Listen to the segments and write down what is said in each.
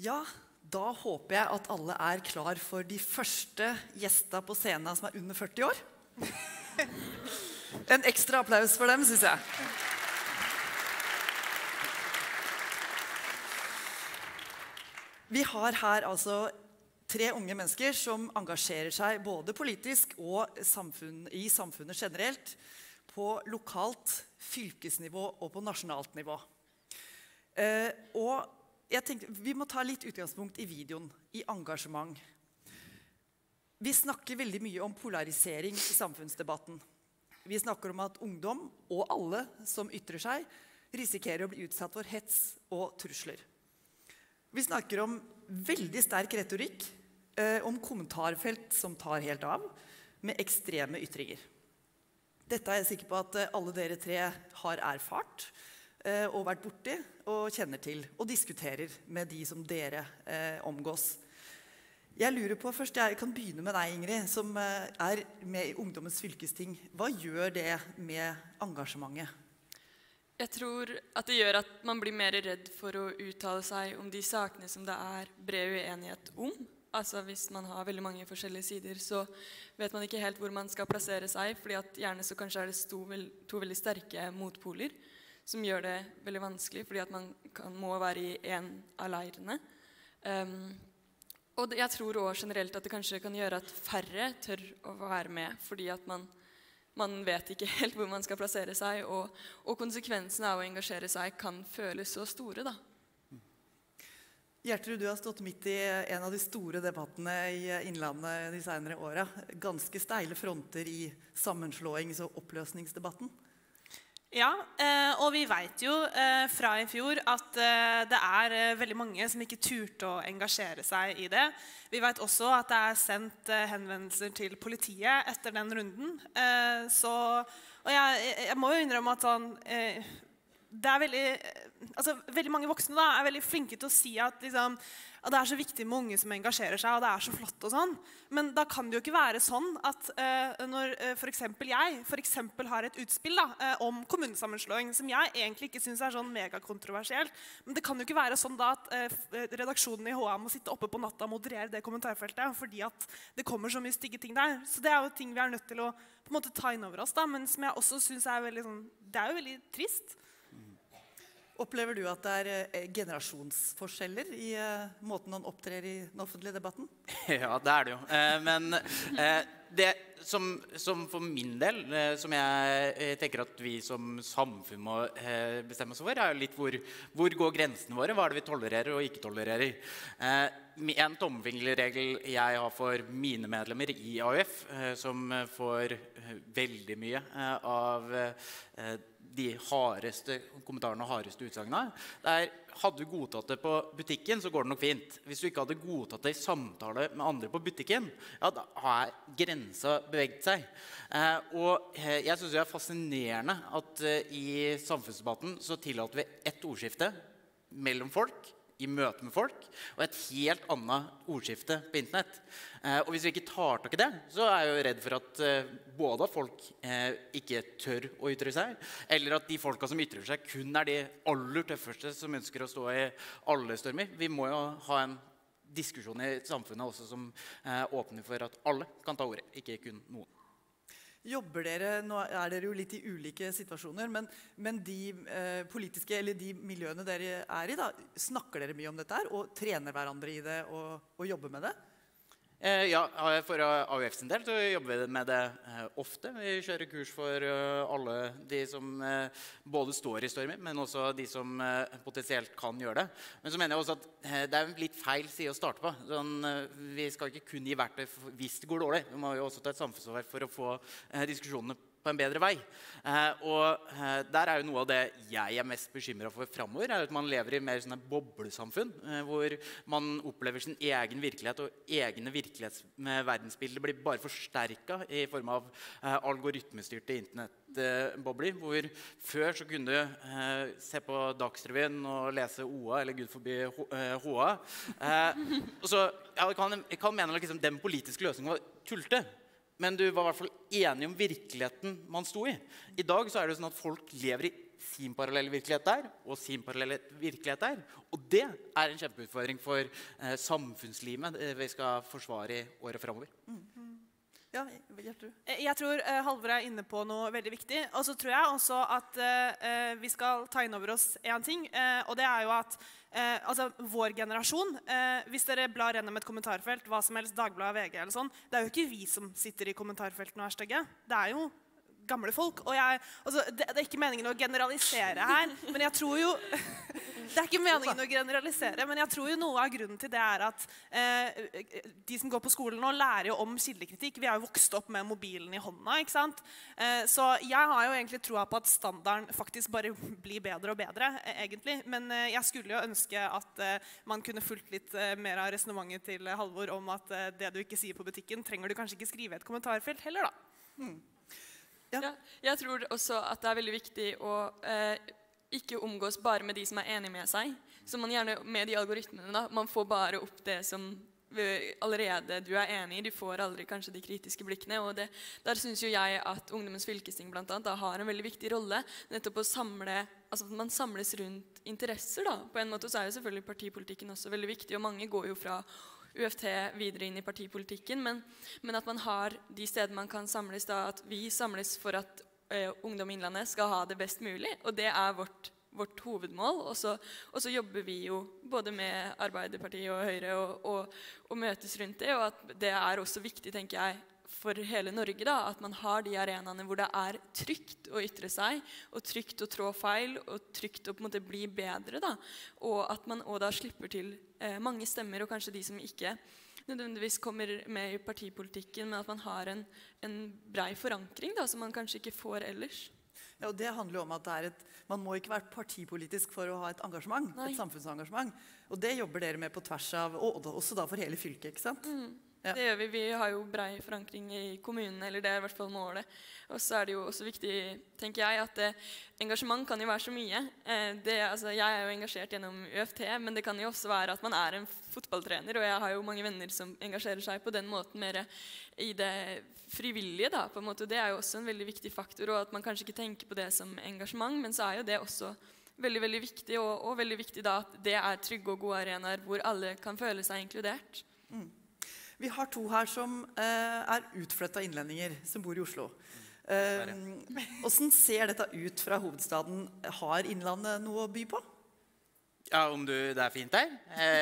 Ja, da håper jeg at alle er klar for de første gjestene på scenen som er under 40 år. En ekstra applaus for dem, synes jeg. Vi har her altså 3 unge mennesker som engasjerer seg både politisk og i samfunnet generelt, på lokalt, fylkesnivå og på nasjonalt nivå. Og jeg tenkte, vi må ta litt utgangspunkt i videoen, i engasjement. Vi snakker veldig mye om polarisering i samfunnsdebatten. Vi snakker om at ungdom, og alle som ytrer seg, risikerer å bli utsatt for hets og trusler. Vi snakker om veldig sterk retorikk, om kommentarfelt som tar helt av, med ekstreme ytringer. Dette er jeg sikker på at alle dere 3 har erfart, og vært borti, og kjenner til, og diskuterer med de som dere omgås. Jeg lurer på, først jeg kan begynne med deg, Ingrid, som er med i Ungdommens fylkesting. Hva gjør det med engasjementet? Jeg tror at det gjør at man blir mer redd for å uttale seg om de sakene som det er bred uenighet om. Altså hvis man har veldig mange forskjellige sider, så vet man ikke helt hvor man skal plassere seg, fordi at gjerne så kanskje er det 2 veldig sterke motpoler, som gjør det veldig vanskelig, fordi at man må være i en av leirene. Og jeg tror også generelt at det kanskje kan gjøre at færre tør å være med, fordi at man vet ikke helt hvor man skal plassere seg, og konsekvensen av å engasjere seg kan føles så store, da. Gjertrud, du har stått midt i en av de store debattene i Innlandet de senere årene. Ganske steile fronter i sammenslåings- og oppløsningsdebatten. Ja, og vi vet jo fra i fjor at det er veldig mange som ikke turte å engasjere seg i det. Vi vet også at det er sendt henvendelser til politiet etter den runden. Og jeg må jo innrømme at det er veldig mange voksne da, er veldig flinke til å si at liksom, det er så viktig med unge som engasjerer seg, og det er så flott og sånn. Men da kan det jo ikke være sånn at når for eksempel har et utspill da, om kommunesammenslåing, som jeg egentlig ikke synes er sånn megakontroversielt, men det kan jo ikke være sånn da at redaksjonen i HA må sitte oppe på natta og moderere det kommentarfeltet, fordi at det kommer så mye stygge ting der. Så det er jo ting vi er nødt til å på en måte ta inn over oss da, men som jeg også synes er veldig sånn, det er jo veldig trist. Opplever du at det er generasjonsforskjeller i måten man opptrer i den offentlige debatten? Ja, det er det jo. Men det som for min del, som jeg tenker at vi som samfunn må bestemme oss for, er jo litt hvor går grensene våre, hva er det vi tolererer og ikke tolererer. En tommelfingerregel jeg har for mine medlemmer i AUF, som får veldig mye av de hardeste kommentarene og hardeste utsagnene, hadde du godtatt det på butikken, så går det nok fint. Hvis du ikke hadde godtatt det i samtale med andre på butikken, ja, da har grensa beveget seg. Og jeg synes det er fascinerende at i samfunnsdebatten så tillater vi ett ordskifte mellom folk, i møte med folk, og et helt annet ordskifte på internett. Og hvis vi ikke tar tak i det, så er jeg jo redd for at både folk ikke tør å ytre seg, eller at de folka som ytrer seg kun er de aller tøffeste som ønsker å stå i alle stormer. Vi må jo ha en diskusjon i samfunnet også som åpner for at alle kan ta ordet, ikke kun noen. Jobber dere, nå er dere jo litt i ulike situasjoner, men de politiske, eller de miljøene dere er i da, snakker dere mye om dette her, og trener hverandre i det, og jobber med det? Ja, for AUF sin del så jobber vi med det ofte. Vi kjører kurs for alle de som både står i stormer, men også de som potensielt kan gjøre det. Men så mener jeg også at det er litt feil side å starte på. Vi skal ikke kun gi verktøy hvis det går dårlig. Vi må jo også ta et samfunnsansvar for å få diskusjonene på en bedre vei. Og der er jo noe av det jeg er mest bekymret for fremover, er at man lever i mer sånne boblesamfunn, hvor man opplever sin egen virkelighet, og egne verdensbilder blir bare forsterket i form av algoritmestyrte internettbobler, hvor før så kunne du se på Dagsrevyen og lese OA, eller Gud forbi HA. Og så, ja, jeg kan mene at liksom, den politiske løsningen var tulte, men du var i hvert fall enig om virkeligheten man sto i. I dag så er det sånn at folk lever i sin parallelle virkelighet der, og sin parallelle virkelighet der. Og det en kjempeutfordring for samfunnslivet vi skal forsvare i året fremover. Ja, Gjertrud? Jeg tror Halvor inne på noe veldig viktig. Og så tror jeg også at vi skal ta inn over oss en ting, og det jo at altså, vår generasjon, hvis dere blar gjennom et kommentarfelt, hva som helst, Dagbladet, VG eller sånn, det jo ikke vi som sitter i kommentarfeltene og stygge. Det jo gamle folk. Og altså, det ikke meningen å generalisere her, men jeg tror jo det ikke meningen å generalisere, men jeg tror jo noe av grunnen til det at de som går på skolen nå lærer jo om kildekritikk. Vi jo vokst opp med mobilen i hånda, ikke sant? Så jeg har jo egentlig troa på at standarden faktisk bare blir bedre og bedre, egentlig. Men jeg skulle jo ønske at man kunne fulgt litt mer av resonemanget til Halvor om at det du ikke sier på butikken, trenger du kanskje ikke skrive i et kommentarfelt heller, da. Ja, jeg tror også at det veldig viktig å ikke omgås bare med de som enig med seg. Så man gjerne med de algoritmene da, man får bare opp det som allerede du enig i. Du får aldri kanskje de kritiske blikkene. Og der synes jo jeg at Ungdommens fylkesting blant annet da, har en veldig viktig rolle. Nettopp å samle, altså at man samles rundt interesser da. På en måte så jo selvfølgelig partipolitikken også veldig viktig, og mange går jo fra UFT videre inn i partipolitikken, men at man har de stedene man kan samles da, at vi samles for at Ungdom i Innlandet skal ha det best mulig, og det vårt hovedmål, og så jobber vi jo både med Arbeiderpartiet og Høyre og møtes rundt det, og at det også viktig, tenker jeg, for hele Norge da, at man har de arenaene hvor det trygt å ytre seg, og trygt å trå feil, og trygt å på en måte bli bedre da, og at man også da slipper til mange stemmer, og kanskje de som ikke nødvendigvis kommer med i partipolitikken, men at man har en brei forankring da, som man kanskje ikke får ellers. Ja, og det handler jo om at man må ikke være partipolitisk for å ha et engasjement, et samfunnsengasjement. Og det jobber dere med på tvers av, og også da for hele fylket, ikke sant? Ja. Det gjør vi. Vi har jo brei forankring i kommunen, eller det i hvert fall målet. Og så det jo også viktig, tenker jeg, at engasjement kan jo være så mye. Altså, jeg jo engasjert gjennom UFT, men det kan jo også være at man en fotballtrener, og jeg har jo mange venner som engasjerer seg på den måten mer i det frivillige da, på en måte. Det jo også en veldig viktig faktor, og at man kanskje ikke tenker på det som engasjement, men så jo det også veldig, veldig viktig, og veldig viktig da at det trygge og gode arenaer hvor alle kan føle seg inkludert. Vi har to her som utflyttet innlendinger, som bor i Oslo. Hvordan ser dette ut fra hovedstaden? Har Innlandet noe å by på? Ja, om det fint der.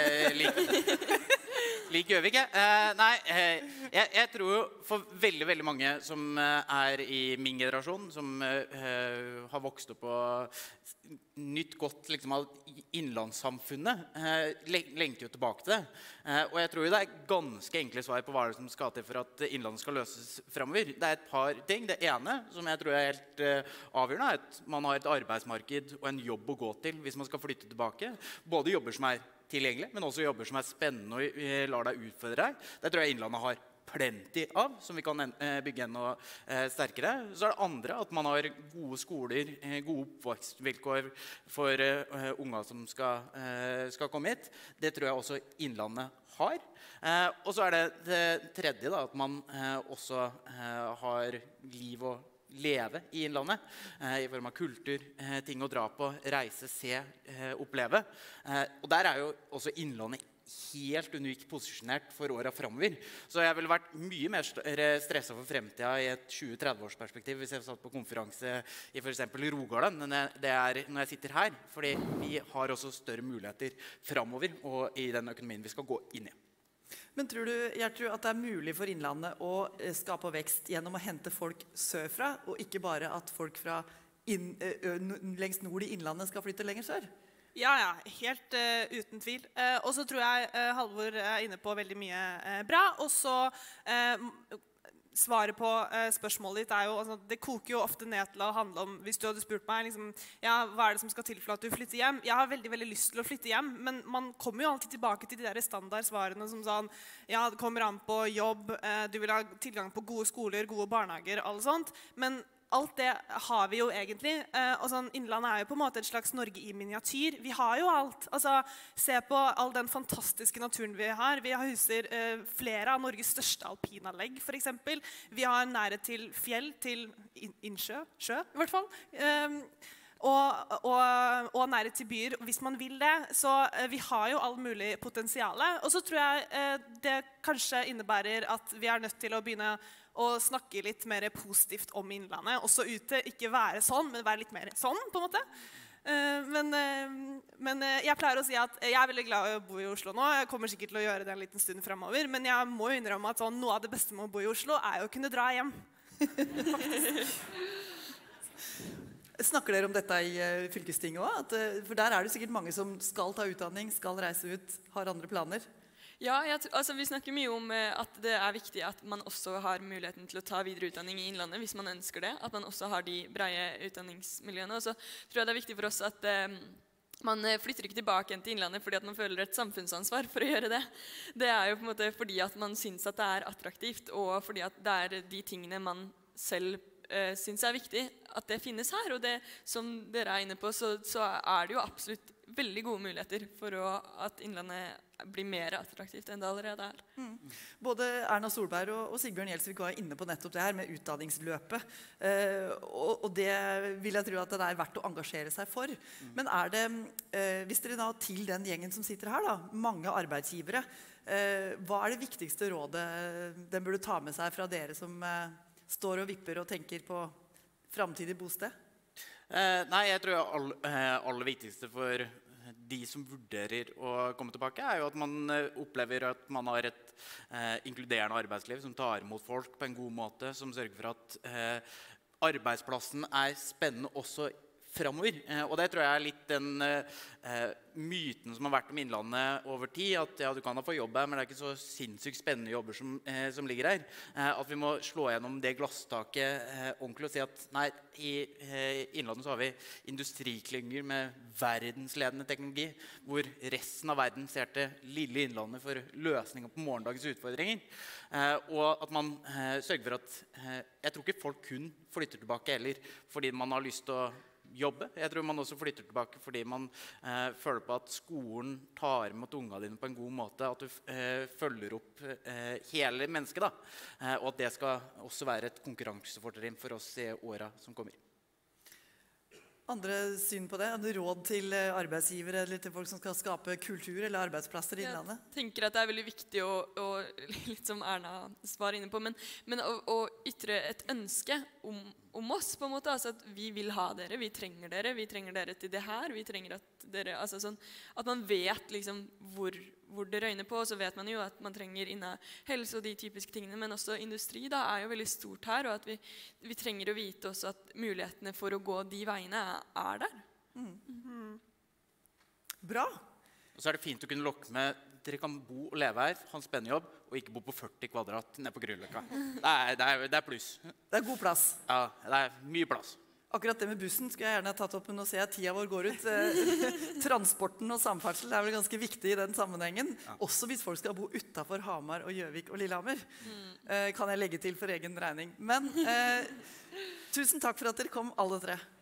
Lik Gjøvik, nei, jeg tror jo for veldig, veldig mange som i min generasjon, som har vokst opp og nytt godt liksom, av innlandssamfunnet, lengter jo tilbake til det. Og jeg tror jo det ganske enkle svar på hva det som skal til for at innlandet skal løses fremover. Det et par ting. Det ene, som jeg tror helt avgjørende, at man har et arbeidsmarked og en jobb å gå til hvis man skal flytte tilbake. Både jobber som tilgjengelig, men også jobber som spennende og lar deg utfordre deg. Det tror jeg Innlandet har plenty av, som vi kan bygge enda sterkere. Så det andre, at man har gode skoler, gode oppvekstvilkår for unger som skal komme hit. Det tror jeg også Innlandet har. Og så det tredje, da, at man også har liv og leve i Innlandet, i form av kultur, ting å dra på, reise, se, oppleve. Og der jo også Innlandet helt unikt posisjonert for året fremover. Så jeg ville vært mye mer stresset for fremtiden i et 20-30-årsperspektiv hvis jeg satt på konferanse i for eksempel Rogaland, enn det når jeg sitter her, fordi vi har også større muligheter fremover og i den økonomien vi skal gå inn i. Men tror du, Gjertrud, at det mulig for Innlandet å skape vekst gjennom å hente folk sørfra, og ikke bare at folk fra lengst nord i Innlandet skal flytte lenger sør? Ja, helt uten tvil. Og så tror jeg Halvor inne på veldig mye bra, og så svaret på spørsmålet ditt jo, altså, det koker jo ofte ned til å handle om, hvis du hadde spurt meg, liksom, ja, hva det som skal til for at du flytter hjem? Jeg har veldig, veldig lyst til å flytte hjem, men man kommer jo alltid tilbake til de der standardsvarene som sånn, ja, det kommer an på jobb, du vil ha tilgang på gode skoler, gode barnehager, alt sånt, men alt det har vi jo egentlig, og sånn, Innlandet jo på en måte et slags Norge i miniatyr. Vi har jo alt. Altså, se på all den fantastiske naturen vi har. Vi huser flere av Norges største alpinanlegg, for eksempel. Vi har nærhet til fjell, til innsjø, sjø i hvert fall. og nærhet til byer, hvis man vil det. Så vi har jo all mulig potensiale. Og så tror jeg det kanskje innebærer at vi nødt til å begynne å snakke litt mer positivt om Innlandet. Også ute, ikke være sånn, men være litt mer sånn, på en måte. Men jeg pleier å si at jeg veldig glad i å bo i Oslo nå. Jeg kommer sikkert til å gjøre det en liten stund fremover. Men jeg må jo innrømme at noe av det beste med å bo i Oslo å kunne dra hjem. Snakker dere om dette i fylkestinget også? For der det sikkert mange som skal ta utdanning, skal reise ut, har andre planer. Ja, vi snakker mye om at det viktig at man også har muligheten til å ta videre utdanning i Innlandet, hvis man ønsker det. At man også har de breie utdanningsmiljøene. Og så tror jeg det viktig for oss at man flytter ikke tilbake til Innlandet fordi at man føler et samfunnsansvar for å gjøre det. Det jo på en måte fordi at man synes at det attraktivt, og fordi at det de tingene man selv synes viktig, at det finnes her. Og det som dere inne på, så det jo absolutt veldig gode muligheter for at Innlandet blir mer attraktivt enn det allerede Både Erna Solberg og Sigbjørn Gjelsvik var inne på nettopp det her med utdanningsløpet. Og det vil jeg tro at det verdt å engasjere seg for. Men det, hvis dere da til den gjengen som sitter her, da, mange arbeidsgivere, hva det viktigste rådet den burde ta med seg fra dere som står og vipper og tenker på fremtidig bosted? Nei, jeg tror aller viktigste for de som vurderer å komme tilbake, jo at man opplever at man har et inkluderende arbeidsliv som tar imot folk på en god måte, som sørger for at arbeidsplassen spennende også fremover. Og det tror jeg litt den myten som har vært om Innlandet over tid, at ja, du kan da få jobb her, men det ikke så sinnssykt spennende jobber som ligger her. At vi må slå gjennom det glasstaket ordentlig og si at nei, i Innlandet så har vi industriklynger med verdensledende teknologi, hvor resten av verden ser til lille Innlandet for løsninger på morgendagens utfordringer. Og at man sørger for at jeg tror ikke folk kun flytter tilbake heller fordi man har lyst til å jobbe. Jeg tror man også flytter tilbake fordi man føler på at skolen tar imot ungene dine på en god måte, at du følger opp hele mennesket da. Og at det skal også være et konkurransefortrinn for oss i årene som kommer. Andre syn på det? Råd til arbeidsgivere eller til folk som skal skape kultur eller arbeidsplasser i Innlandet? Jeg tenker at det veldig viktig å litt som Erna var inne på, men å ytre et ønske om oss på en måte, altså at vi vil ha dere, vi trenger dere til det her, vi trenger at dere, altså sånn, at man vet liksom hvor det røyner på, og så vet man jo at man trenger innen helse og de typiske tingene, men også industri da jo veldig stort her, og at vi trenger å vite også at mulighetene for å gå de veiene der. Bra! Og så det fint å kunne lokke med dere kan bo og leve her, ha en spennende jobb, og ikke bo på 40 kvadrat nede på Grünerløkka. Det pluss. Det god plass. Ja, det mye plass. Akkurat det med bussen skulle jeg gjerne ha tatt opp, men nå ser jeg at tida vår går ut. Transporten og samferdsel vel ganske viktig i den sammenhengen. Ja. Også hvis folk skal bo utenfor Hamar og Gjøvik og Lillehammer. Kan jeg legge til for egen regning. Men tusen takk for at dere kom, alle tre.